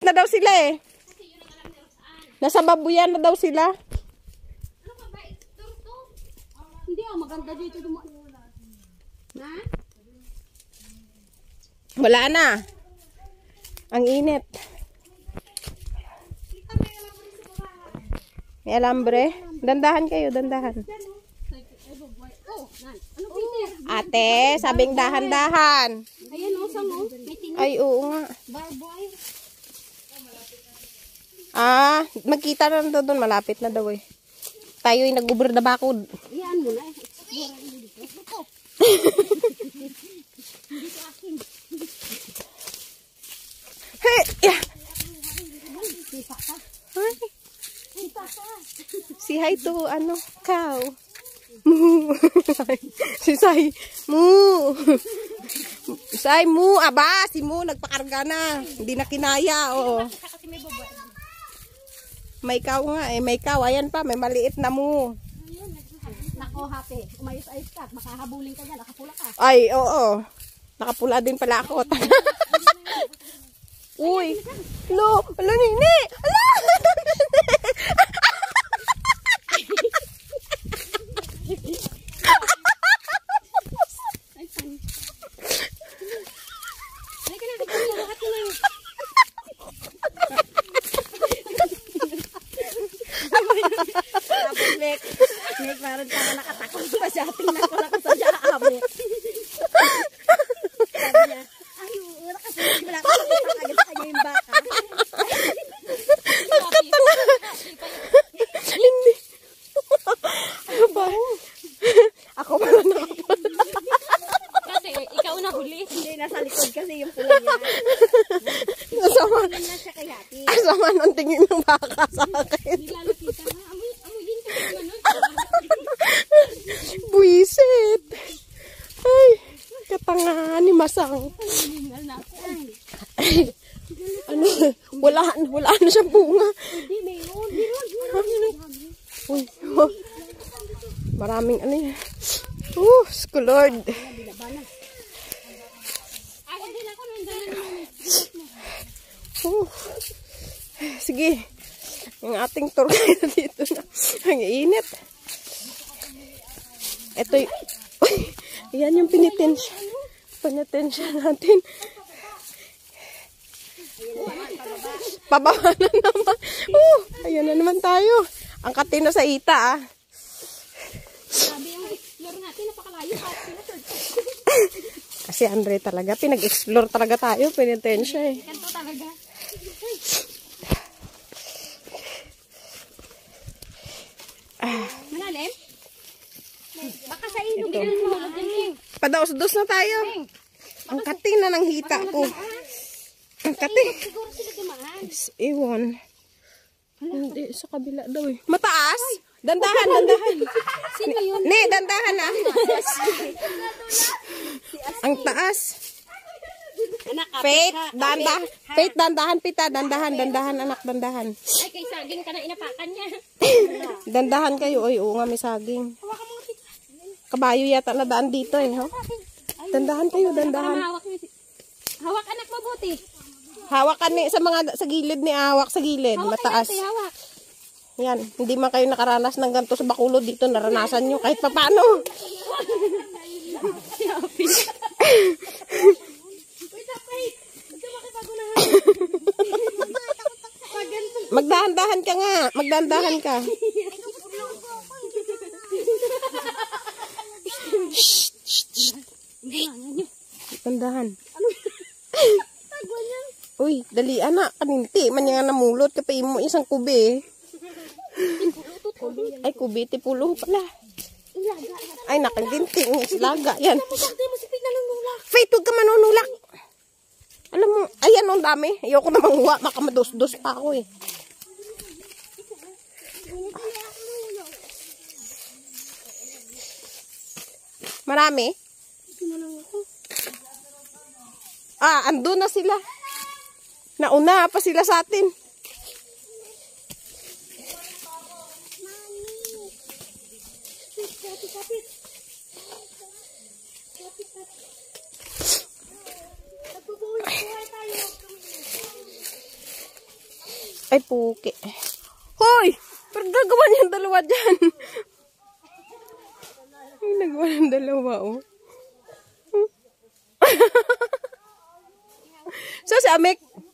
na daw sila eh. Nasa babuyan na daw sila. Hindi maganda dito. Na? Wala na. Ang init. May alambre. Dandahan kayo, dandahan. Ate, sabing dahan-dahan. Ayan o, samo. Ay, oo nga. Barboy. Magkita na doon. Malapit na daw eh. Tayo'y nag-uber na bakod. Iyan mo na eh. Dito. Dito akin. Hey! Yeah. Sipa ka. Hi. Sipa ka. Si hi to, cow. Moo. Si Sai. Moo. Sai, moo. Aba, si moo nagpakarga na. Hindi na kinaya, oh. May cow nga eh. May cow. Ayan pa, may maliit na moo. Nako, hati. Umayos-ayos ka. Baka habulin ka dyan. Nakapula ka. Ay, oo. Nakapula din pala ako. Uy. Lo, nini. Ala! Nek, parang ka nakatakot pa siya. Tingnan ko lang sa siya amo. Sabi niya, ay, wala kasi wala ka agad sa kanya yung baka. Nakatanga. Hindi. Ano ba? Ako pala nakapula. Kasi ikaw na huli. Hindi, nasa likod kasi yung pula niya. Nasama. Pula na siya kay hati. Kasama ng tingin ng baka sa akin. Hindi lalakita na. Amuyin ka naman nun. Buisit. Ay, katangahan ni Masang. Ano? Wala na siyang bunga. Hindi, mayroon. Uy, oh. Maraming ano yan. Skulord. Sige. Ang ating tour guide dito na. Ang init. Ito yung... Yan yung penitensya natin. Pababa na naman. Ayan na naman tayo. Ang katino sa ita Sabi yung explore natin, napakalayo. Kasi Andre talaga, pinag-explore talaga tayo. Penitensya eh. Kanto talaga. Malalim? Baka sa ino, bilang mahulog din. Padaos-dos na tayo. Ang kating na ng hita ko. Ang kating. Siguro sila dumaan. Iwan. Hindi, sa kabila daw eh. Mataas? Dandahan. Sino yun? Ne, dandahan ah. Ang taas. Anak, Faith, dandahan. Faith, dandahan pita. Dandahan, anak, dandahan. Ay, kay saging ka na inapakan niya. Dandahan kayo. Oy, oo nga, may saging. Kabayo yata na daan dito eh. Ho? Dandahan kayo, dandahan. Hawak anak mabuti. Hawakan ni sa gilid ni hawak sa gilid, mataas. Hawak. Yan, hindi man kayo nakaranas ng ganito sa Bacolod dito, naranasan nyo kahit papaano. Magdahan-dahan ka nga, magdahan-dahan ka. Dandahan. Uy, dali anak, kaninti man nga namulot kapay mo isang kubi. Ay, kubi, tipulo pala. Ay, nakaginting, islaga, yan. Faith, huwag ka manunulak. Alam mo, ayan ang dami. Ayoko na manguha, makamadus-dus pa ako eh. Marami? Andun na sila. Nauna pa sila sa atin. Ay, puki. Hoy! Pero gagawa niyang dalawa dyan. Ay, nagawa ng dalawa, oh. So, si Amek,